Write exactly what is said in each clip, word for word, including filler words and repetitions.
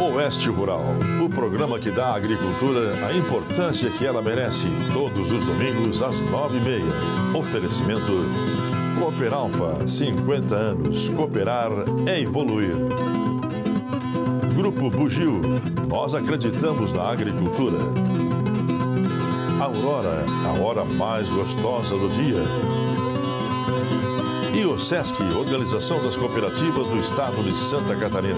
Oeste Rural, o programa que dá à agricultura a importância que ela merece, todos os domingos às nove e meia. Oferecimento Cooperalfa, cinquenta anos. Cooperar é evoluir. Grupo Bugio, nós acreditamos na agricultura. Aurora, a hora mais gostosa do dia. E o SESC, Organização das Cooperativas do Estado de Santa Catarina.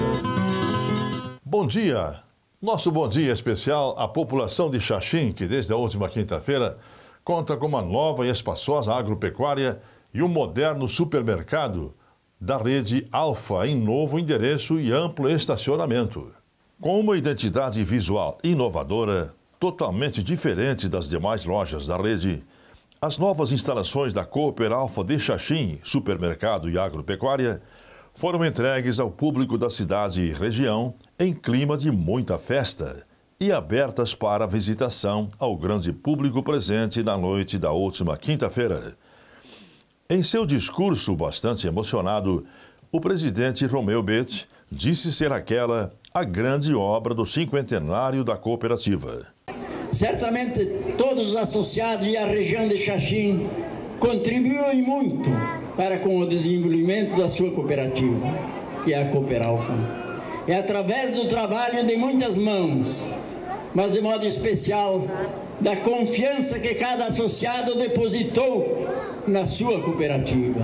Bom dia! Nosso bom dia especial à população de Xaxim, que desde a última quinta-feira conta com uma nova e espaçosa agropecuária e um moderno supermercado da rede Alfa em novo endereço e amplo estacionamento. Com uma identidade visual inovadora, totalmente diferente das demais lojas da rede, as novas instalações da Cooperalfa de Xaxim, supermercado e agropecuária, foram entregues ao público da cidade e região em clima de muita festa e abertas para visitação ao grande público presente na noite da última quinta-feira. Em seu discurso bastante emocionado, o presidente Romeu Betti disse ser aquela a grande obra do cinquentenário da cooperativa. Certamente todos os associados e a região de Xaxim contribuem muito para com o desenvolvimento da sua cooperativa, que é a Cooperalfa. É através do trabalho de muitas mãos, mas de modo especial da confiança que cada associado depositou na sua cooperativa.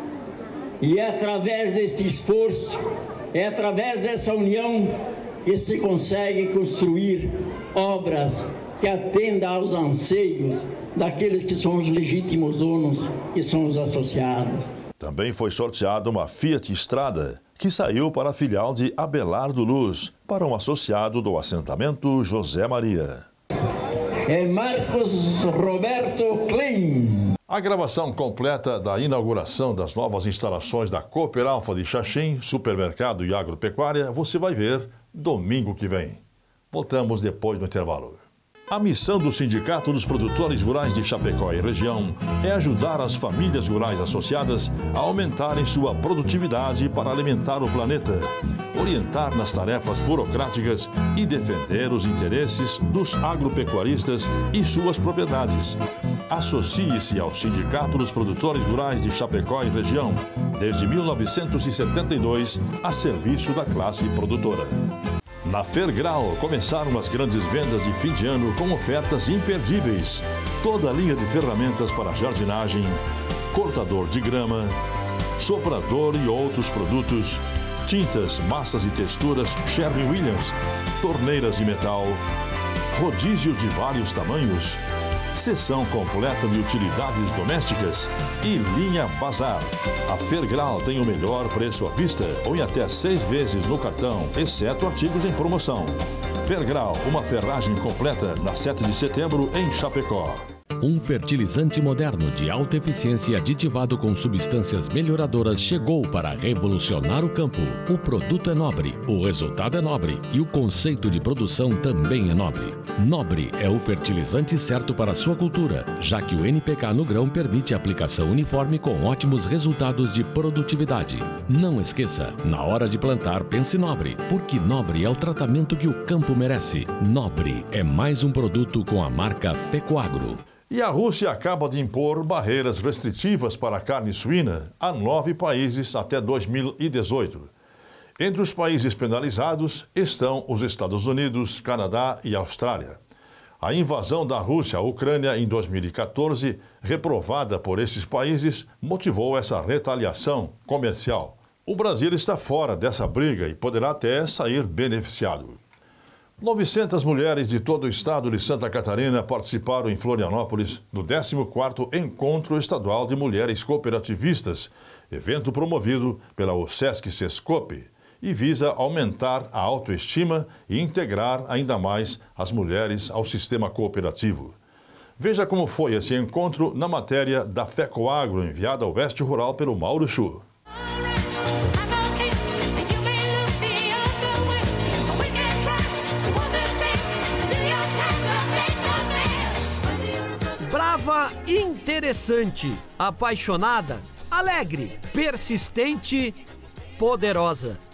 E é através deste esforço, é através dessa união que se consegue construir obras que atendam aos anseios daqueles que são os legítimos donos, que são os associados. Também foi sorteada uma Fiat Strada, que saiu para a filial de Abelardo Luz, para um associado do assentamento José Maria. É Marcos Roberto Klein. A gravação completa da inauguração das novas instalações da Cooperalfa de Xaxim, supermercado e agropecuária, você vai ver domingo que vem. Voltamos depois do intervalo. A missão do Sindicato dos Produtores Rurais de Chapecó e região é ajudar as famílias rurais associadas a aumentarem sua produtividade para alimentar o planeta, orientar nas tarefas burocráticas e defender os interesses dos agropecuaristas e suas propriedades. Associe-se ao Sindicato dos Produtores Rurais de Chapecó e região, desde mil novecentos e setenta e dois, a serviço da classe produtora. Na Fergral começaram as grandes vendas de fim de ano com ofertas imperdíveis. Toda a linha de ferramentas para jardinagem, cortador de grama, soprador e outros produtos, tintas, massas e texturas Sherwin-Williams, torneiras de metal, rodízios de vários tamanhos, seção completa de utilidades domésticas e linha Bazar. A Fergral tem o melhor preço à vista ou em até seis vezes no cartão, exceto artigos em promoção. Fergral, uma ferragem completa na sete de setembro em Chapecó. Um fertilizante moderno de alta eficiência e aditivado com substâncias melhoradoras chegou para revolucionar o campo. O produto é nobre, o resultado é nobre e o conceito de produção também é nobre. Nobre é o fertilizante certo para a sua cultura, já que o N P K no grão permite a aplicação uniforme com ótimos resultados de produtividade. Não esqueça, na hora de plantar, pense Nobre, porque Nobre é o tratamento que o campo merece. Nobre é mais um produto com a marca Fecoagro. E a Rússia acaba de impor barreiras restritivas para a carne suína a nove países até dois mil e dezoito. Entre os países penalizados estão os Estados Unidos, Canadá e Austrália. A invasão da Rússia à Ucrânia em dois mil e quatorze, reprovada por esses países, motivou essa retaliação comercial. O Brasil está fora dessa briga e poderá até sair beneficiado. novecentas mulheres de todo o estado de Santa Catarina participaram em Florianópolis do décimo quarto Encontro Estadual de Mulheres Cooperativistas, evento promovido pela OSESC Sescope, e visa aumentar a autoestima e integrar ainda mais as mulheres ao sistema cooperativo. Veja como foi esse encontro na matéria da Fecoagro, enviada ao Oeste Rural pelo Mauro Chu. Brava, interessante, apaixonada, alegre, persistente, poderosa.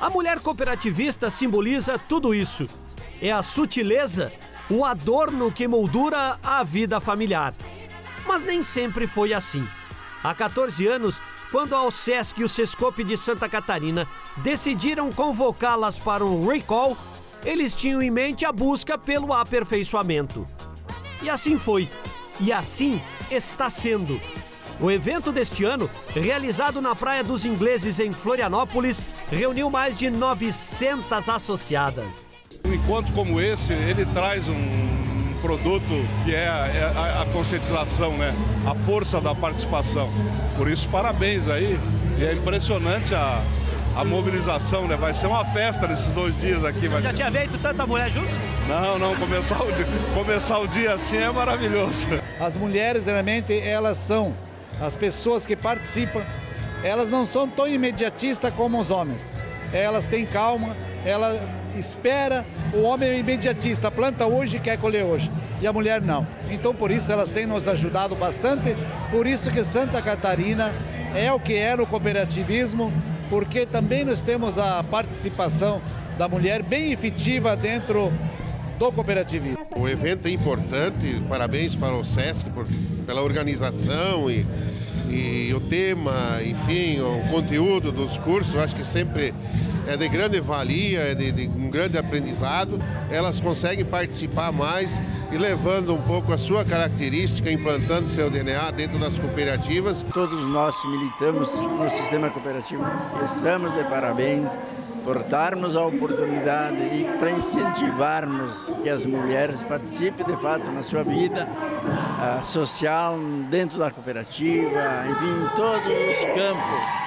A mulher cooperativista simboliza tudo isso. É a sutileza, o adorno que moldura a vida familiar. Mas nem sempre foi assim. Há quatorze anos, quando a OSESC e o SESCOP de Santa Catarina decidiram convocá-las para um recall, eles tinham em mente a busca pelo aperfeiçoamento. E assim foi. E assim está sendo. O evento deste ano, realizado na Praia dos Ingleses, em Florianópolis, reuniu mais de novecentas associadas. Um encontro como esse, ele traz um produto que é a, é a, a conscientização, né? A força da participação. Por isso, parabéns aí. E é impressionante a, a mobilização, né? Vai ser uma festa nesses dois dias aqui. Vai Já ser... tinha feito tanta mulher junto? Não, não. Começar o, dia, começar o dia assim é maravilhoso. As mulheres, realmente, elas são as pessoas que participam. Elas não são tão imediatistas como os homens. Elas têm calma, elas espera. O homem é imediatista, planta hoje e quer colher hoje. E a mulher não. Então, por isso, elas têm nos ajudado bastante. Por isso que Santa Catarina é o que é no cooperativismo, porque também nós temos a participação da mulher bem efetiva dentro do cooperativismo. O evento é importante, parabéns para o SESC por, pela organização e, e o tema, enfim, o conteúdo dos cursos, acho que sempre é de grande valia, é de, de um grande aprendizado. Elas conseguem participar mais e levando um pouco a sua característica, implantando seu D N A dentro das cooperativas. Todos nós que militamos no sistema cooperativo estamos de parabéns por darmos a oportunidade e para incentivarmos que as mulheres participem de fato na sua vida uh, social, dentro da cooperativa, enfim, em todos os campos.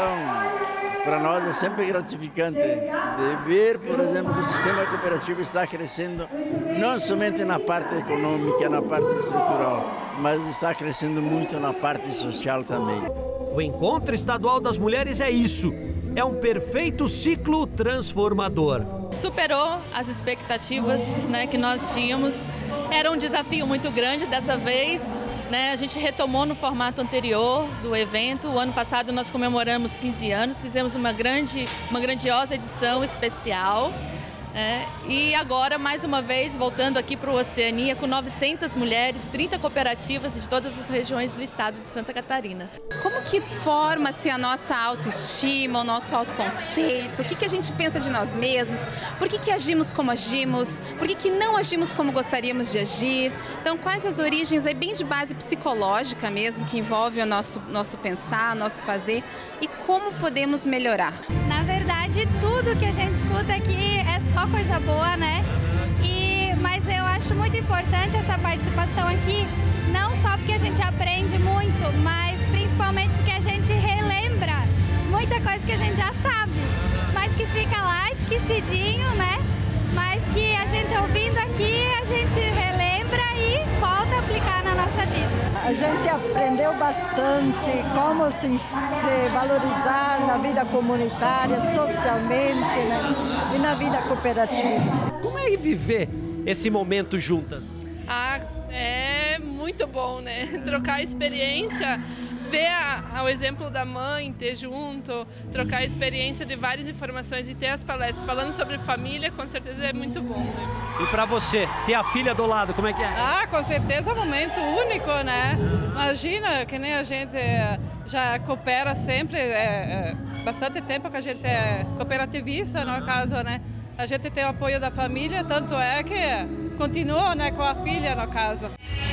Então, para nós é sempre gratificante de ver, por exemplo, que o sistema cooperativo está crescendo não somente na parte econômica, na parte estrutural, mas está crescendo muito na parte social também. O Encontro Estadual das Mulheres é isso. É um perfeito ciclo transformador. Superou as expectativas, né, que nós tínhamos. Era um desafio muito grande dessa vez. Né, a gente retomou no formato anterior do evento. O ano passado nós comemoramos quinze anos, fizemos uma, grande, uma grandiosa edição especial. É, e agora, mais uma vez, voltando aqui para o Oceania, com novecentas mulheres, trinta cooperativas de todas as regiões do estado de Santa Catarina. Como que forma-se a nossa autoestima, o nosso autoconceito? O que, que a gente pensa de nós mesmos? Por que, que agimos como agimos? Por que, que não agimos como gostaríamos de agir? Então, quais as origens aí, bem de base psicológica mesmo, que envolve o nosso, nosso pensar, nosso fazer, e como podemos melhorar? Na verdade, tudo que a gente escuta aqui é só coisa boa, né? E, mas eu acho muito importante essa participação aqui, não só porque a gente aprende muito, mas principalmente porque a gente relembra muita coisa que a gente já sabe, mas que fica lá esquecidinho, né? Mas que a gente ouvindo aqui, a gente relembra e volta a aplicar na nossa vida. A gente aprendeu bastante como se, se valorizar na vida comunitária, socialmente, né? E na vida cooperativa. Como é viver esse momento juntas? Ah, é muito bom, né? Trocar experiência, ver a, a, o exemplo da mãe, ter junto, trocar a experiência de várias informações e ter as palestras falando sobre família, com certeza é muito bom, né? E para você, ter a filha do lado, como é que é? Ah, com certeza é um momento único, né? Imagina que nem a gente já coopera sempre, é, é, bastante tempo que a gente é cooperativista, no caso, né? A gente tem o apoio da família, tanto é que continua, né, com a filha, no caso.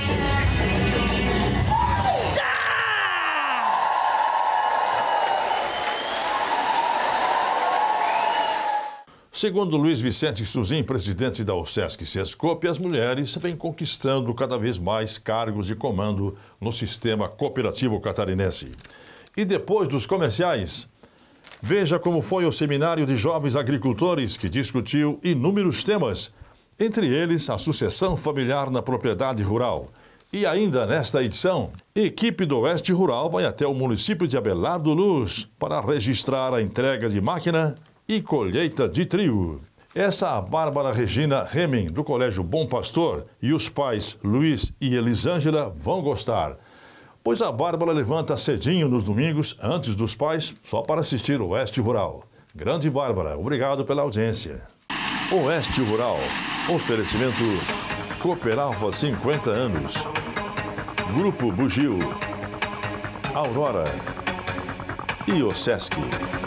Segundo Luiz Vicente Suzin, presidente da OSESC e SESCOP, as mulheres vêm conquistando cada vez mais cargos de comando no sistema cooperativo catarinense. E depois dos comerciais, veja como foi o seminário de jovens agricultores que discutiu inúmeros temas, entre eles a sucessão familiar na propriedade rural. E ainda nesta edição, a equipe do Oeste Rural vai até o município de Abelardo Luz para registrar a entrega de máquina e colheita de trigo. Essa é a Bárbara Regina Remen, do Colégio Bom Pastor, e os pais Luiz e Elisângela vão gostar. Pois a Bárbara levanta cedinho nos domingos, antes dos pais, só para assistir o Oeste Rural. Grande Bárbara, obrigado pela audiência. Oeste Rural, oferecimento Cooperalfa cinquenta anos. Grupo Bugio, Aurora e o Sesc.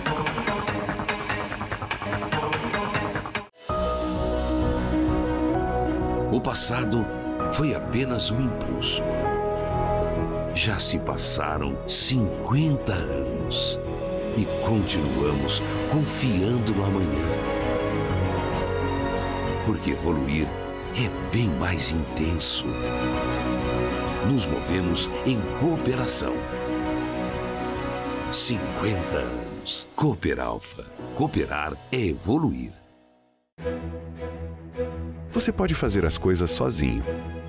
O passado foi apenas um impulso. Já se passaram cinquenta anos e continuamos confiando no amanhã. Porque evoluir é bem mais intenso. Nos movemos em cooperação. cinquenta anos. Cooperalfa. Cooperar é evoluir. Você pode fazer as coisas sozinho.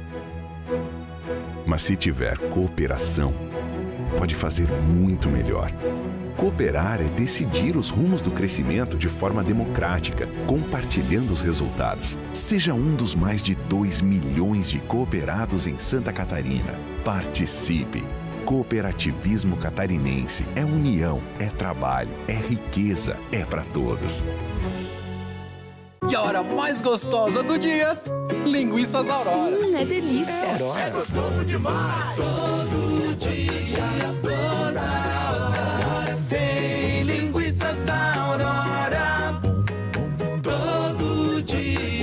Mas se tiver cooperação, pode fazer muito melhor. Cooperar é decidir os rumos do crescimento de forma democrática, compartilhando os resultados. Seja um dos mais de dois milhões de cooperados em Santa Catarina. Participe! Cooperativismo catarinense é união, é trabalho, é riqueza, é para todos. E a hora mais gostosa do dia, linguiças Aurora. Hum, é delícia. Aurora. É gostoso demais. Todo dia, toda hora, tem linguiças da Aurora. Todo dia,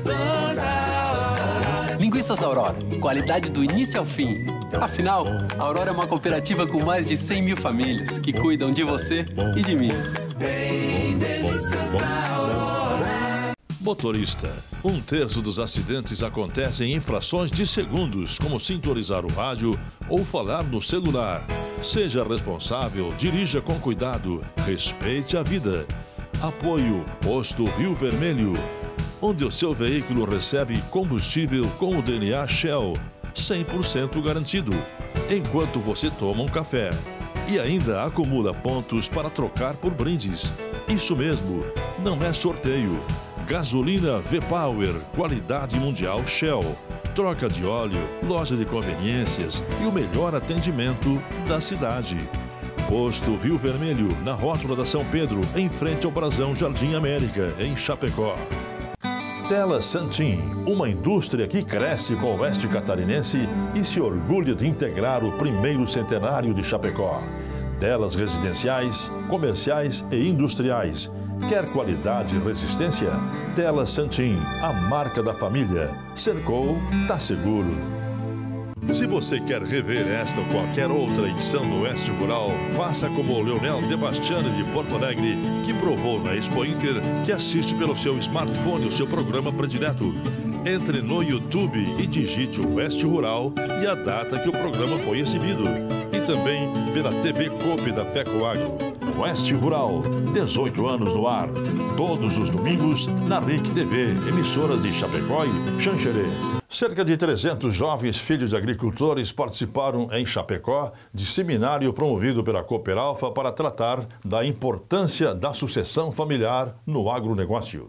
toda hora. Linguiças Aurora, qualidade do início ao fim. Afinal, a Aurora é uma cooperativa com mais de cem mil famílias que cuidam de você e de mim. Tem delícias da Aurora. Motorista, um terço dos acidentes acontecem em frações de segundos, como sintonizar o rádio ou falar no celular. Seja responsável, dirija com cuidado, respeite a vida. Apoio Posto Rio Vermelho, onde o seu veículo recebe combustível com o D N A Shell, cem por cento garantido, enquanto você toma um café. E ainda acumula pontos para trocar por brindes. Isso mesmo, não é sorteio. Gasolina V-Power, qualidade mundial Shell. Troca de óleo, loja de conveniências e o melhor atendimento da cidade. Posto Rio Vermelho, na rótula da São Pedro, em frente ao Brasão Jardim América, em Chapecó. Tela Santim, uma indústria que cresce com o oeste catarinense e se orgulha de integrar o primeiro centenário de Chapecó. Telas residenciais, comerciais e industriais. Quer qualidade e resistência? Tela Santim, a marca da família. Cercou, tá seguro. Se você quer rever esta ou qualquer outra edição do Oeste Rural, faça como o Leonel Debastiani de Porto Alegre, que provou na Expo Inter que assiste pelo seu smartphone o seu programa predileto. Entre no YouTube e digite o Oeste Rural e a data que o programa foi exibido. E também pela T V Coop da FECOAGRO. Oeste Rural, dezoito anos no ar. Todos os domingos na R I C T V, emissoras de Chapecó e Xanxerê. Cerca de trezentos jovens filhos de agricultores participaram em Chapecó de seminário promovido pela Cooperalfa para tratar da importância da sucessão familiar no agronegócio.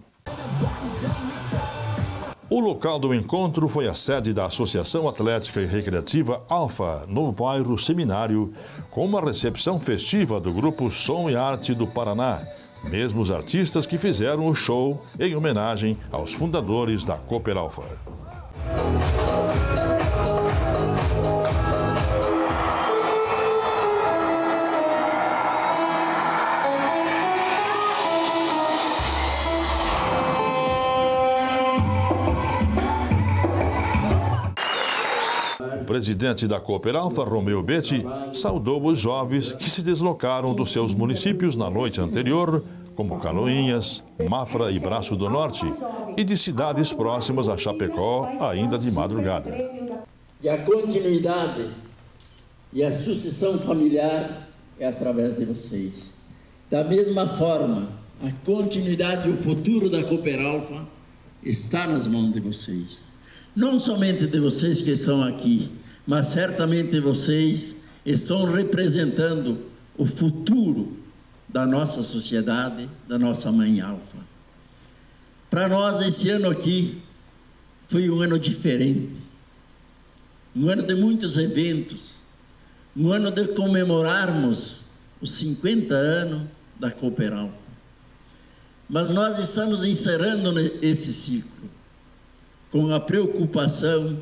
O local do encontro foi a sede da Associação Atlética e Recreativa Alfa, no bairro Seminário, com uma recepção festiva do grupo Som e Arte do Paraná, mesmos artistas que fizeram o show em homenagem aos fundadores da Cooperalfa. O presidente da Cooperalfa, Romeu Betti, saudou os jovens que se deslocaram dos seus municípios na noite anterior, como Canoinhas, Mafra e Braço do Norte, e de cidades próximas a Chapecó, ainda de madrugada. E a continuidade e a sucessão familiar é através de vocês. Da mesma forma, a continuidade e o futuro da Cooperalfa está nas mãos de vocês. Não somente de vocês que estão aqui, mas certamente vocês estão representando o futuro da nossa sociedade, da nossa mãe Alfa. Para nós, esse ano aqui foi um ano diferente, um ano de muitos eventos, um ano de comemorarmos os cinquenta anos da Cooperalfa. Mas nós estamos encerrando esse ciclo com a preocupação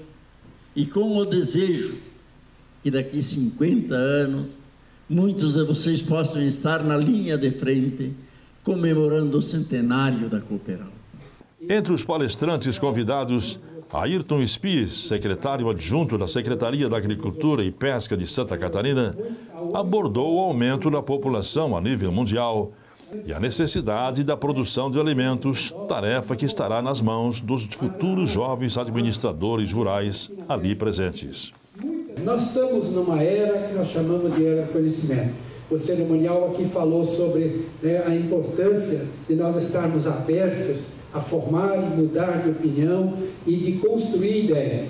e com o desejo que daqui a cinquenta anos muitos de vocês possam estar na linha de frente comemorando o centenário da Cooperalfa. Entre os palestrantes convidados, Ayrton Spies, secretário adjunto da Secretaria da Agricultura e Pesca de Santa Catarina, abordou o aumento da população a nível mundial e a necessidade da produção de alimentos, tarefa que estará nas mãos dos futuros jovens administradores rurais ali presentes. Nós estamos numa era que nós chamamos de era do conhecimento. O cerimonial aqui falou sobre, né, a importância de nós estarmos abertos a formar e mudar de opinião e de construir ideias.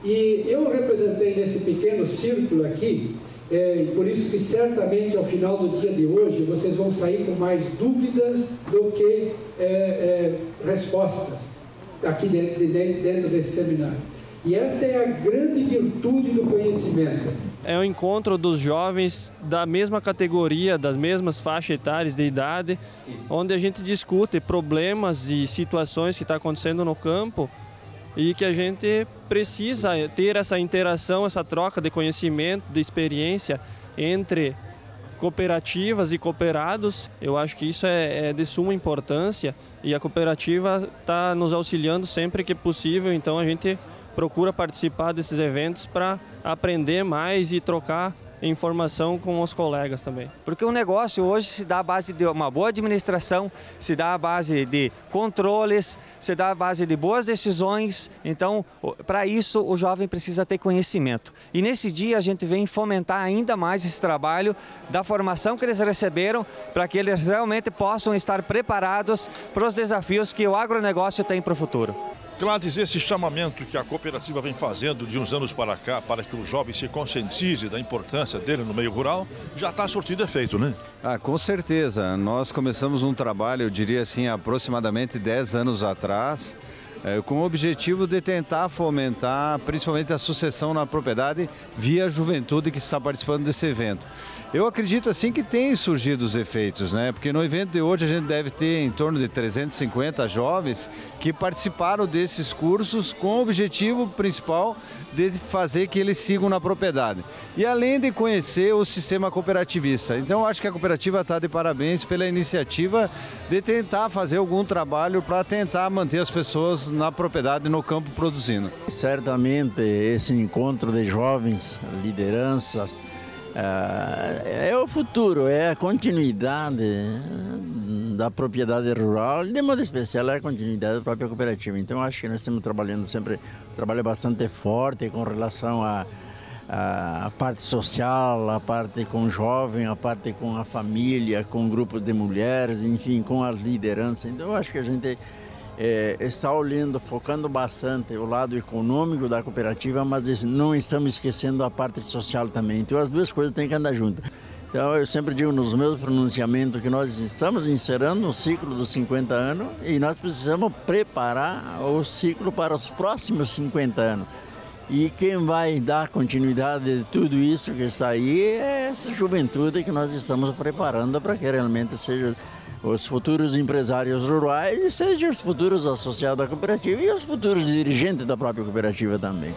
E eu representei nesse pequeno círculo aqui, é, por isso que certamente ao final do dia de hoje vocês vão sair com mais dúvidas do que é, é, respostas aqui dentro, dentro desse seminário. E esta é a grande virtude do conhecimento. É o encontro dos jovens da mesma categoria, das mesmas faixas etárias de idade, onde a gente discute problemas e situações que estão acontecendo no campo e que a gente precisa ter essa interação, essa troca de conhecimento, de experiência entre cooperativas e cooperados. Eu acho que isso é, é de suma importância e a cooperativa está nos auxiliando sempre que possível, então a gente procura participar desses eventos para aprender mais e trocar informação com os colegas também. Porque o negócio hoje se dá à base de uma boa administração, se dá à base de controles, se dá à base de boas decisões. Então, para isso, o jovem precisa ter conhecimento. E nesse dia a gente vem fomentar ainda mais esse trabalho da formação que eles receberam para que eles realmente possam estar preparados para os desafios que o agronegócio tem para o futuro. Gladys, esse chamamento que a cooperativa vem fazendo de uns anos para cá, para que o jovem se conscientize da importância dele no meio rural, já está surtindo efeito, né? Ah, com certeza. Nós começamos um trabalho, eu diria assim, aproximadamente dez anos atrás, é, com o objetivo de tentar fomentar, principalmente a sucessão na propriedade, via juventude que está participando desse evento. Eu acredito assim que tem surgido os efeitos, né? Porque no evento de hoje a gente deve ter em torno de trezentos e cinquenta jovens que participaram desses cursos com o objetivo principal de fazer que eles sigam na propriedade. E além de conhecer o sistema cooperativista. Então eu acho que a cooperativa está de parabéns pela iniciativa de tentar fazer algum trabalho para tentar manter as pessoas na propriedade, no campo produzindo. Certamente esse encontro de jovens, lideranças, é o futuro, é a continuidade da propriedade rural e de modo especial é a continuidade da própria cooperativa. Então acho que nós estamos trabalhando sempre, um trabalho bastante forte com relação à a, a parte social, a parte com o jovem, a parte com a família, com grupos de mulheres, enfim, com a liderança. Então acho que a gente É, está olhando, focando bastante o lado econômico da cooperativa, mas não estamos esquecendo a parte social também. Então as duas coisas têm que andar juntas. Então eu sempre digo nos meus pronunciamentos que nós estamos encerrando o ciclo dos cinquenta anos e nós precisamos preparar o ciclo para os próximos cinquenta anos. E quem vai dar continuidade de tudo isso que está aí é essa juventude que nós estamos preparando para que realmente seja os futuros empresários rurais e sejam os futuros associados à cooperativa e os futuros dirigentes da própria cooperativa também.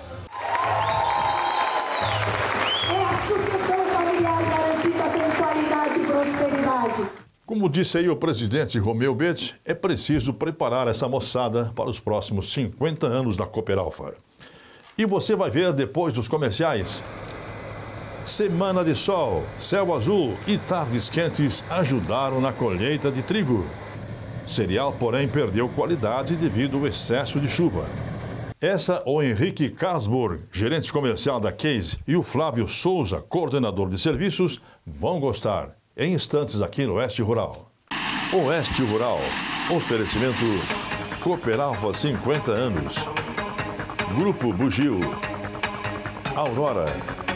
É a sucessão familiar garantida com qualidade e prosperidade. Como disse aí o presidente Romeu Betti, é preciso preparar essa moçada para os próximos cinquenta anos da Cooperalfa. E você vai ver depois dos comerciais. Semana de sol, céu azul e tardes quentes ajudaram na colheita de trigo. Cereal, porém, perdeu qualidade devido ao excesso de chuva. Essa, o Henrique Carlsburg, gerente comercial da Case, e o Flávio Souza, coordenador de serviços, vão gostar em instantes aqui no Oeste Rural. Oeste Rural, oferecimento Cooperalfa cinquenta anos. Grupo Bugio, Aurora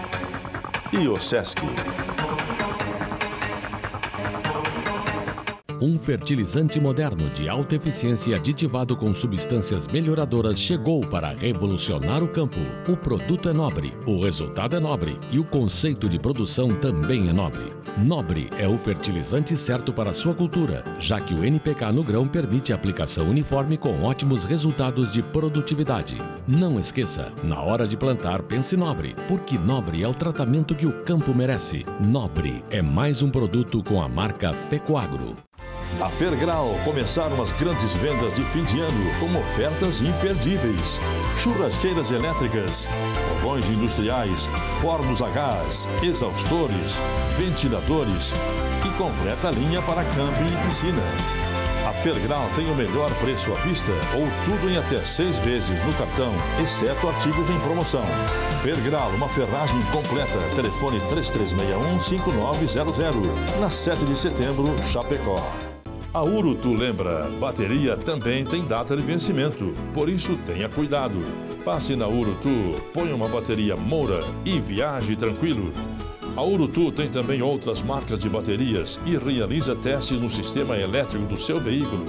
e o Sesc. Um fertilizante moderno de alta eficiência aditivado com substâncias melhoradoras chegou para revolucionar o campo. O produto é nobre, o resultado é nobre e o conceito de produção também é nobre. Nobre é o fertilizante certo para a sua cultura, já que o N P K no grão permite a aplicação uniforme com ótimos resultados de produtividade. Não esqueça, na hora de plantar, pense Nobre, porque Nobre é o tratamento que o campo merece. Nobre é mais um produto com a marca Fecoagro. A Fergral começaram as grandes vendas de fim de ano com ofertas imperdíveis. Churrasqueiras elétricas, fogões industriais, fornos a gás, exaustores, ventiladores e completa linha para camping e piscina. A Fergral tem o melhor preço à vista ou tudo em até seis vezes no cartão, exceto artigos em promoção. Fergral, uma ferragem completa. Telefone três três seis um, cinco nove zero zero, na sete de setembro, Chapecó. A Urutu lembra, bateria também tem data de vencimento, por isso tenha cuidado. Passe na Urutu, ponha uma bateria Moura e viaje tranquilo. A Urutu tem também outras marcas de baterias e realiza testes no sistema elétrico do seu veículo.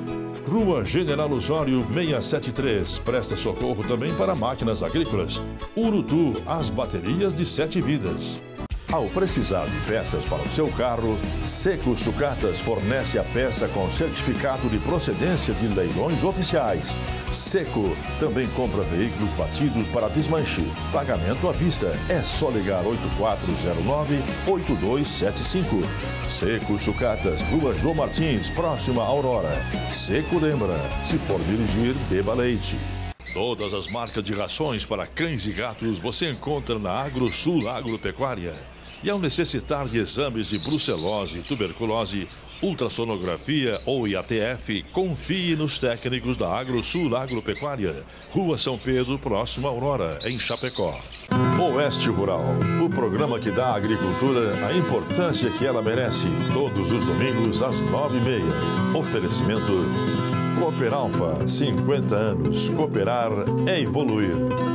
Rua General Osório seiscentos e setenta e três, presta socorro também para máquinas agrícolas. Urutu, as baterias de sete vidas. Ao precisar de peças para o seu carro, Seco Sucatas fornece a peça com certificado de procedência de leilões oficiais. Seco também compra veículos batidos para desmanche. Pagamento à vista. É só ligar oito quatro zero nove, oito dois sete cinco. Seco Sucatas, Rua João Martins, próxima à Aurora. Seco lembra, se for dirigir, beba leite. Todas as marcas de rações para cães e gatos você encontra na AgroSul Agropecuária. E ao necessitar de exames de brucelose, tuberculose, ultrassonografia ou I A T F, confie nos técnicos da AgroSul Agropecuária. Rua São Pedro, próximo à Aurora, em Chapecó. Oeste Rural, o programa que dá à agricultura a importância que ela merece. Todos os domingos, às nove e meia. Oferecimento Cooperalfa, cinquenta anos. Cooperar é evoluir.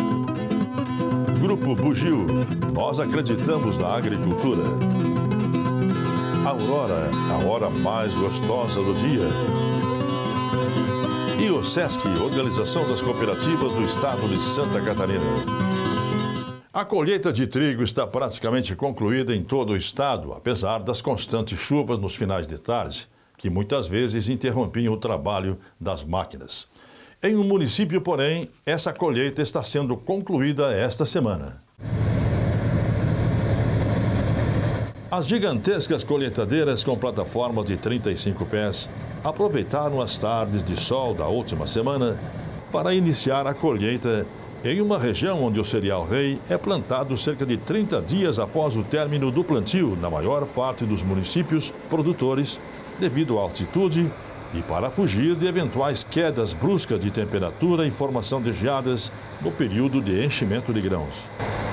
Grupo Bugio, nós acreditamos na agricultura. Aurora, a hora mais gostosa do dia. E o SESC, Organização das Cooperativas do Estado de Santa Catarina. A colheita de trigo está praticamente concluída em todo o estado, apesar das constantes chuvas nos finais de tarde, que muitas vezes interrompiam o trabalho das máquinas. Em um município, porém, essa colheita está sendo concluída esta semana. As gigantescas colheitadeiras com plataformas de trinta e cinco pés aproveitaram as tardes de sol da última semana para iniciar a colheita em uma região onde o cereal rei é plantado cerca de trinta dias após o término do plantio na maior parte dos municípios produtores, devido à altitude e para fugir de eventuais quedas bruscas de temperatura e formação de geadas no período de enchimento de grãos.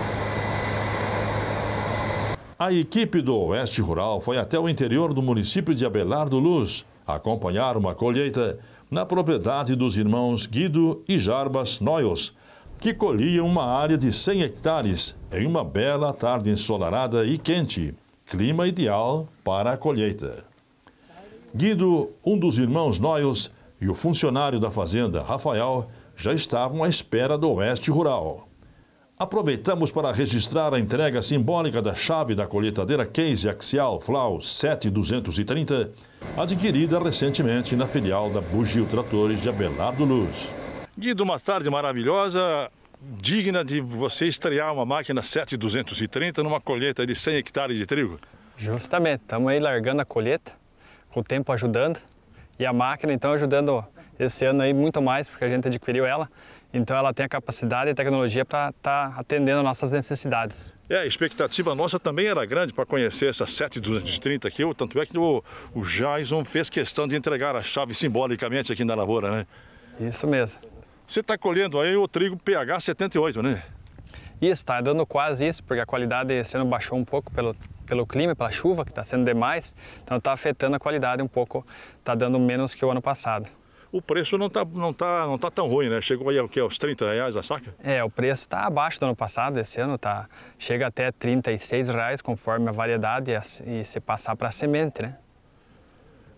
A equipe do Oeste Rural foi até o interior do município de Abelardo Luz acompanhar uma colheita na propriedade dos irmãos Guido e Jarbas Noyos, que colhiam uma área de cem hectares em uma bela tarde ensolarada e quente, clima ideal para a colheita. Guido, um dos irmãos Noyos, e o funcionário da fazenda, Rafael, já estavam à espera do Oeste Rural. Aproveitamos para registrar a entrega simbólica da chave da colheitadeira Case Axial Flau sete duzentos e trinta, adquirida recentemente na filial da Bugio Tratores de Abelardo Luz. Guido, uma tarde maravilhosa, digna de você estrear uma máquina sete duzentos e trinta numa colheita de cem hectares de trigo. Justamente, estamos aí largando a colheita, com o tempo ajudando, e a máquina então ajudando esse ano aí muito mais, porque a gente adquiriu ela, então ela tem a capacidade e tecnologia para estar tá atendendo nossas necessidades. É, a expectativa nossa também era grande para conhecer essa sete duzentos e trinta aqui, tanto é que o, o Jason fez questão de entregar a chave simbolicamente aqui na lavoura, né? Isso mesmo. Você está colhendo aí o trigo P H setenta e oito, né? Isso, está dando quase isso, porque a qualidade esse ano baixou um pouco pelo, pelo clima, pela chuva, que está sendo demais, então está afetando a qualidade um pouco, está dando menos que o ano passado. O preço não está não tá, não tá tão ruim, né? Chegou aí ao que, aos trinta reais a saca? É, o preço está abaixo do ano passado, esse ano tá, chega até trinta e seis reais, conforme a variedade e, e se passar para a semente, né?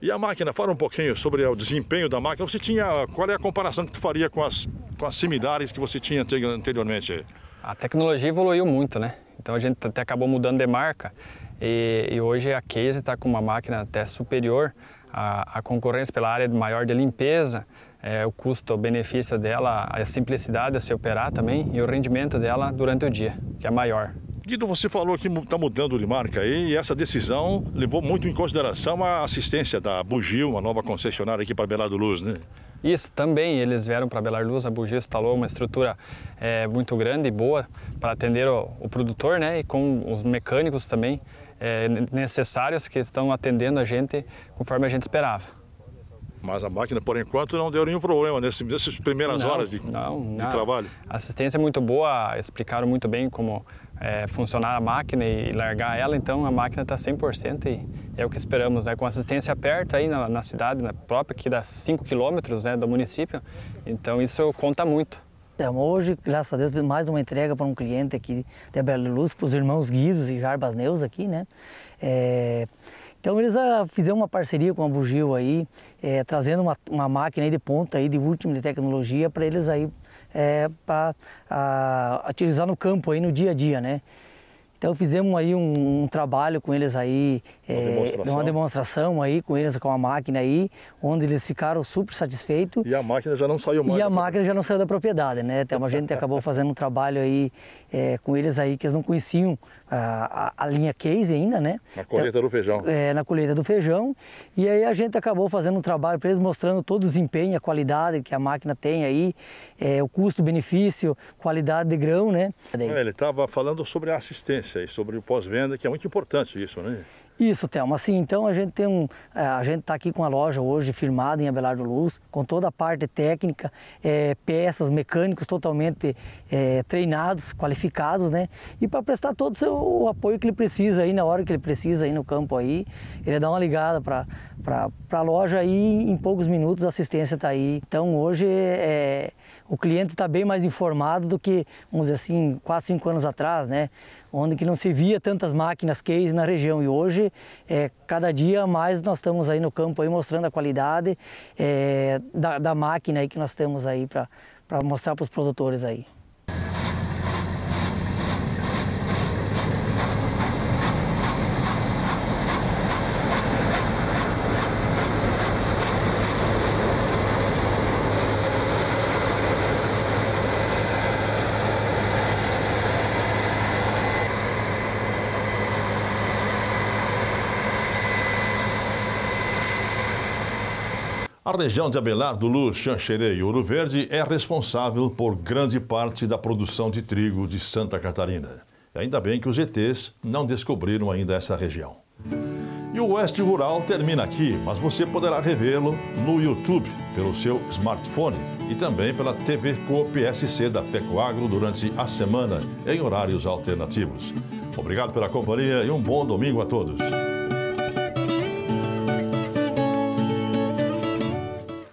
E a máquina, fala um pouquinho sobre o desempenho da máquina. Você tinha, qual é a comparação que tu faria com as, com as similares que você tinha anteriormente? A tecnologia evoluiu muito, né? Então a gente até acabou mudando de marca e, e hoje a Case está com uma máquina até superior à, à concorrência pela área maior de limpeza, é, o custo-benefício dela, a simplicidade de se operar também e o rendimento dela durante o dia, que é maior. Guido, você falou que está mudando de marca aí e essa decisão levou muito em consideração a assistência da Bugio, uma nova concessionária aqui para Belar do Luz, né? Isso, também eles vieram para Belar Luz, a Bugio instalou uma estrutura é, muito grande e boa para atender o, o produtor, né? E com os mecânicos também é, necessários que estão atendendo a gente conforme a gente esperava. Mas a máquina, por enquanto, não deu nenhum problema nesse, nessas primeiras não, horas de, não, de não. trabalho? A assistência é muito boa, explicaram muito bem como é, funcionar a máquina e largar ela, então a máquina está cem por cento e é o que esperamos, né? Com assistência perto aí na, na cidade, na própria, que dá cinco quilômetros, né, do município, então isso conta muito. Hoje, graças a Deus, mais uma entrega para um cliente aqui de Bela Luz, para os irmãos Guidos e Jarbas Neus aqui, né? É... Então eles ah, fizeram uma parceria com a Bugio aí, é, trazendo uma, uma máquina aí de ponta aí, de última de tecnologia para eles aí, é, para utilizar no campo aí no dia a dia, né? Então fizemos aí um, um trabalho com eles aí, uma, é, demonstração. uma demonstração aí com eles, com a máquina aí, onde eles ficaram super satisfeitos. E a máquina já não saiu mais. E a máquina já não saiu da propriedade, né? Então a gente acabou fazendo um trabalho aí é, com eles aí, que eles não conheciam a, a, a linha Case ainda, né? Na colheita então, do feijão. É, na colheita do feijão. E aí a gente acabou fazendo um trabalho para eles, mostrando todo o desempenho, a qualidade que a máquina tem aí, é, o custo-benefício, qualidade de grão, né? Ele estava falando sobre a assistência e sobre o pós-venda, que é muito importante isso, né? Isso, Thelma. Assim, então a gente tem um, a gente está aqui com a loja hoje firmada em Abelardo Luz, com toda a parte técnica, é, peças, mecânicos totalmente é, treinados, qualificados, né? E para prestar todo o, seu, o apoio que ele precisa aí na hora que ele precisa aí no campo aí, ele dá uma ligada para para a loja aí, em poucos minutos a assistência está aí. Então hoje é, o cliente está bem mais informado do que, vamos dizer assim, quatro, cinco anos atrás, né? Onde que não se via tantas máquinas Case na região, e hoje, é, cada dia mais nós estamos aí no campo aí mostrando a qualidade é, da, da máquina aí que nós temos aí para mostrar para os produtores aí. A região de Abelardo Luz, Xanxerê e Ouro Verde é responsável por grande parte da produção de trigo de Santa Catarina. E ainda bem que os E Tês não descobriram ainda essa região. E o Oeste Rural termina aqui, mas você poderá revê-lo no YouTube, pelo seu smartphone e também pela T V Coop S C da FECOAGRO durante a semana, em horários alternativos. Obrigado pela companhia e um bom domingo a todos.